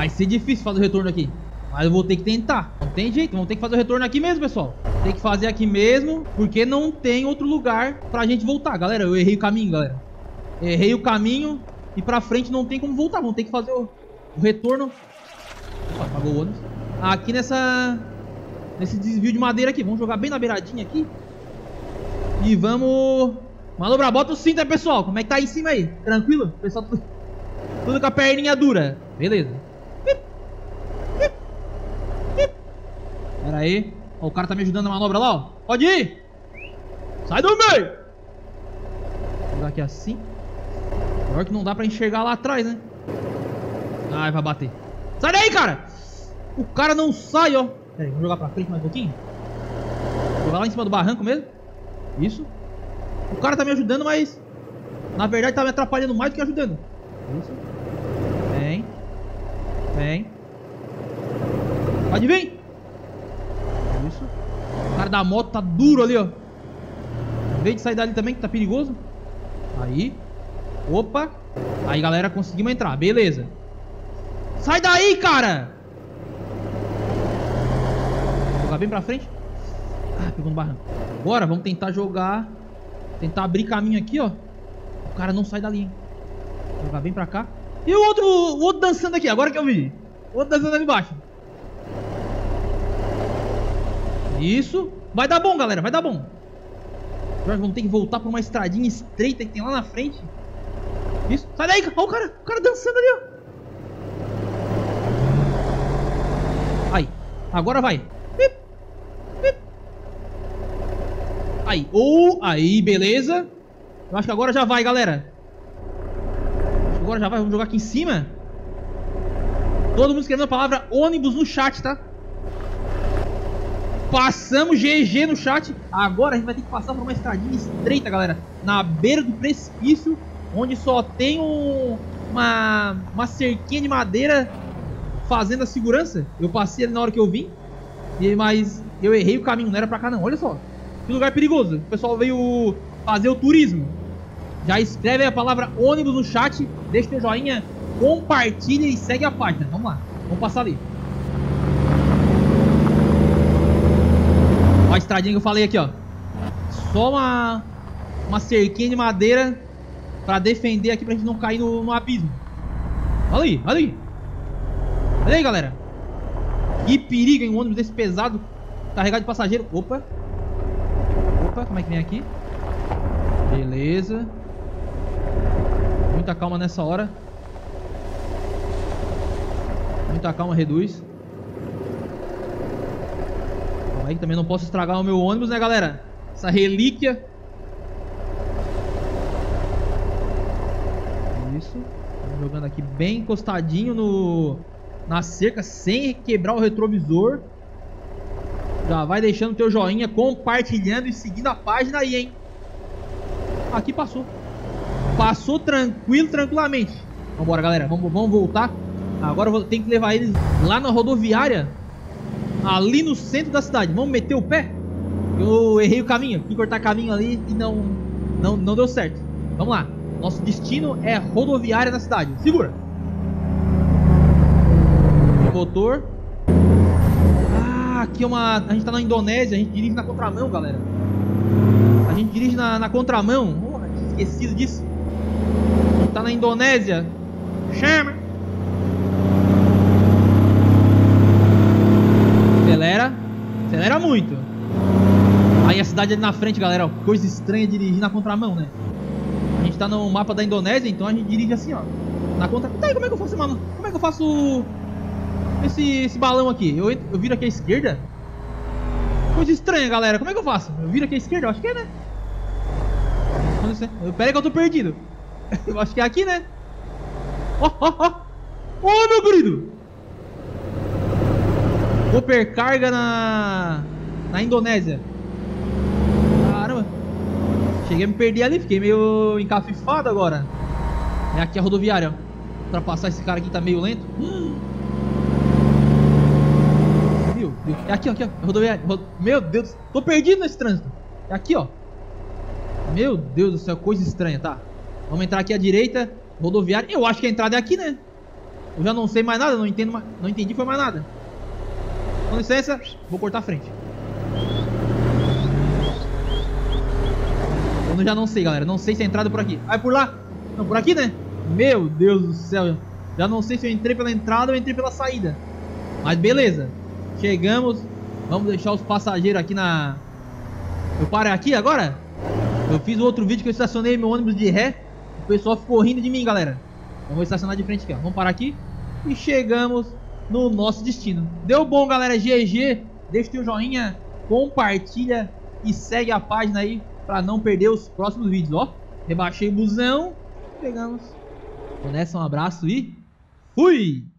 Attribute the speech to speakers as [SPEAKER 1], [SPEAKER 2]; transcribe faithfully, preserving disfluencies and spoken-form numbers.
[SPEAKER 1] Vai ser difícil fazer o retorno aqui. Mas eu vou ter que tentar. Não tem jeito, vamos ter que fazer o retorno aqui mesmo, pessoal. Tem que fazer aqui mesmo, porque não tem outro lugar pra gente voltar. Galera, eu errei o caminho, galera. Errei o caminho e pra frente não tem como voltar. Vamos ter que fazer o, o retorno. Opa, apagou o ônibus. Aqui nessa... Nesse desvio de madeira aqui. Vamos jogar bem na beiradinha aqui. E vamos... Manobrar, bota o cinto aí, pessoal. Como é que tá aí em cima aí? Tranquilo? Pessoal, tudo, tudo com a perninha dura. Beleza. Pera aí. Ó, o cara tá me ajudando na manobra lá, ó. Pode ir. Sai do meio. Vou jogar aqui assim. Pior que não dá pra enxergar lá atrás, né? Ai, vai bater. Sai daí, cara. O cara não sai, ó. Pera aí, vamos jogar pra frente mais um pouquinho. Vou jogar lá em cima do barranco mesmo. Isso. O cara tá me ajudando, mas na verdade tá me atrapalhando mais do que ajudando. Isso. Vem. Vem. Pode vir. Isso. O cara da moto tá duro ali, ó. Vem de sair dali também, que tá perigoso. Aí. Opa. Aí, galera, conseguimos entrar. Beleza. Sai daí, cara. Vou jogar bem pra frente. Ah, pegou no barranco. Agora vamos tentar jogar. Tentar abrir caminho aqui, ó. O cara não sai dali, hein. Vou jogar bem pra cá. E o outro, o outro dançando aqui, agora que eu vi. O outro dançando ali embaixo. Isso. Vai dar bom, galera, vai dar bom. Agora vamos ter que voltar por uma estradinha estreita que tem lá na frente. Isso. Sai daí, olha o cara, o cara dançando ali, ó. Aí. Agora vai. Aí, ou, oh, aí, beleza. Eu acho que agora já vai, galera. Acho que agora já vai, vamos jogar aqui em cima. Todo mundo escrevendo a palavra ônibus no chat, tá? Passamos G G no chat. Agora a gente vai ter que passar por uma estradinha estreita, galera. Na beira do precipício, onde só tem um, uma, uma cerquinha de madeira fazendo a segurança. Eu passei ali na hora que eu vim, mas eu errei o caminho, não era pra cá não, olha só. Que lugar perigoso. O pessoal veio fazer o turismo. Já escreve aí a palavra ônibus no chat. Deixa teu joinha, compartilha e segue a página. Vamos lá, vamos passar ali. Ó a estradinha que eu falei aqui, ó. Só uma Uma cerquinha de madeira pra defender aqui, pra gente não cair no, no abismo. Olha aí, olha aí. Olha aí, galera. Que perigo, hein, um ônibus desse pesado, carregado de passageiro. Opa. Opa, como é que vem aqui? Beleza. Muita calma nessa hora. Muita calma, reduz. Calma aí que também não posso estragar o meu ônibus, né, galera? Essa relíquia. Isso. Estamos jogando aqui bem encostadinho no, na cerca, sem quebrar o retrovisor. Já vai deixando o teu joinha, compartilhando e seguindo a página aí, hein? Aqui passou. Passou tranquilo, tranquilamente. Vambora, galera. Vamos, vamos voltar. Agora eu vou ter que levar eles lá na rodoviária, ali no centro da cidade. Vamos meter o pé? Eu errei o caminho. Fui cortar caminho ali e não, não, não deu certo. Vamos lá. Nosso destino é rodoviária na cidade. Segura. Motor. Aqui é uma... A gente tá na Indonésia, a gente dirige na contramão, galera. A gente dirige na, na contramão. Porra, tinha esquecido disso. A gente tá na Indonésia. Chama. Acelera. Acelera muito. Aí a cidade ali na frente, galera, ó. Coisa estranha dirigir na contramão, né? A gente tá no mapa da Indonésia, então a gente dirige assim, ó. Na contra... Tá aí, como é que eu faço, mano? Como é que eu faço... Esse, esse balão aqui, eu, eu viro aqui à esquerda. Coisa estranha, galera, como é que eu faço? Eu viro aqui à esquerda, eu acho que é, né? Pera aí que eu tô perdido. Eu acho que é aqui, né? Ó, ó, ó. Ó, meu querido. Supercarga na... Na Indonésia. Caramba. Cheguei a me perder ali, fiquei meio encafifado agora. É aqui a rodoviária, ó. Ultrapassar esse cara aqui tá meio lento. É aqui, ó, aqui, ó, rodoviária. Meu Deus, tô perdido nesse trânsito. É aqui, ó. Meu Deus do céu, coisa estranha, tá? Vamos entrar aqui à direita, rodoviária. Eu acho que a entrada é aqui, né? Eu já não sei mais nada, não entendo mais, não entendi foi mais nada. Com licença, vou cortar a frente. Eu já não sei, galera. Não sei se é entrada por aqui. Vai por lá. Não, por aqui, né? Meu Deus do céu. Já não sei se eu entrei pela entrada ou entrei pela saída. Mas beleza. Chegamos. Vamos deixar os passageiros aqui na... Eu parei aqui agora? Eu fiz o outro vídeo que eu estacionei meu ônibus de ré. O pessoal ficou rindo de mim, galera. Eu vou estacionar de frente aqui, ó. Vamos parar aqui. E chegamos no nosso destino. Deu bom, galera. G G. Deixa o teu joinha. Compartilha. E segue a página aí pra não perder os próximos vídeos, ó. Rebaixei o busão. Pegamos. Então nessa, um abraço e... Fui!